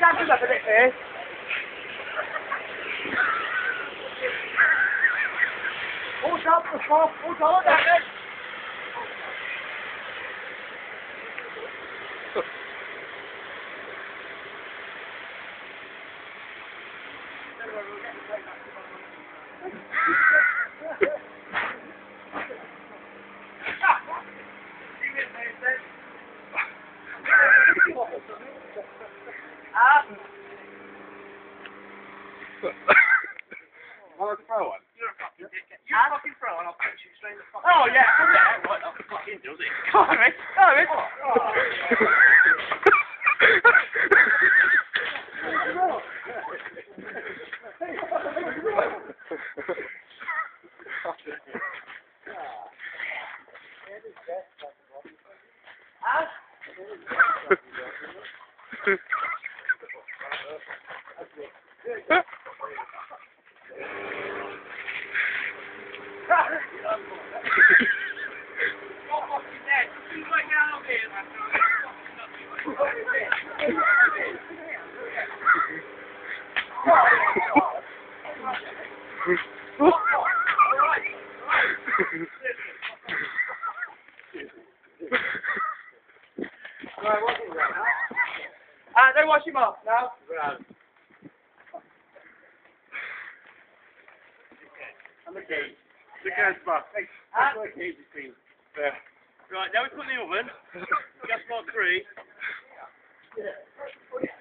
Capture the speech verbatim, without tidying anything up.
can't do that a bit first. Hold up the top, hold on that then. Want to throw one? You're a fucking dickhead. You fucking throw and I'll punch you straight in the fucking... Oh, yeah. Oh, yeah. Right, I'll fucking do it. Come on, mate. Come on, mate. Ah, don't wash him off now. I'm the cage. The cage back. That's where the cage is clean. There. Right, now we put in the oven. Gas mark three.